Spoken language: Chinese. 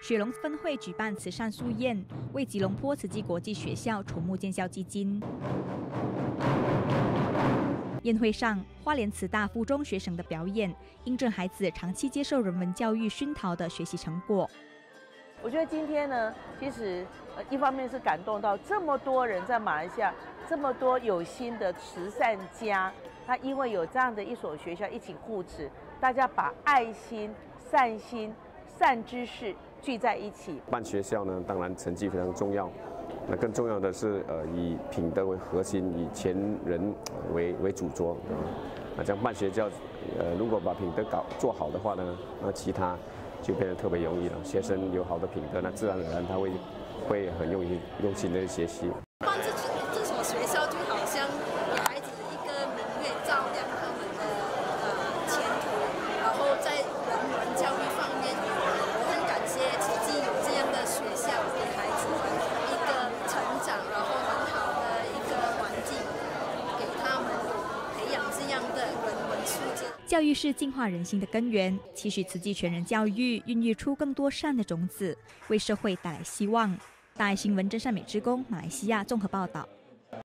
雪隆分会举办慈善素宴，为吉隆坡慈济国际学校筹募建校基金。宴会上，花莲慈大附中学生的表演，印证孩子长期接受人文教育熏陶的学习成果。 我觉得今天呢，其实一方面是感动到这么多人在马来西亚，这么多有心的慈善家，他因为有这样的一所学校一起护持，大家把爱心、善心、善知识聚在一起。 办学校呢，当然成绩非常重要。那更重要的是，以品德为核心，以前人为主轴。这样办学校，如果把品德做好的话呢，那其他就变得特别容易了。学生有好的品德，那自然而然他会很用心的学习。 办这所学校就好像给孩子一个明月，照亮他们的前途。然后在人文教育方面，我很感谢慈济有这样的学校，给孩子们一个成长，然后很好的一个环境，给他们培养这样的人文素质。 教育是净化人心的根源，期许慈济全人教育孕育出更多善的种子，为社会带来希望。大爱新闻真善美之工，马来西亚综合报道。